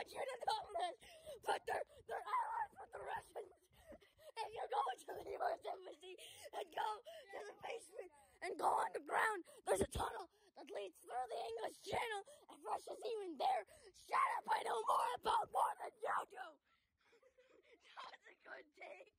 should have known this, but they're allies with the Russians. If you go to the U.S. Embassy and go to the basement and go underground, there's a tunnel that leads through the English Channel. If Russia's even there, shut up, I know more about war than you do. That was a good day.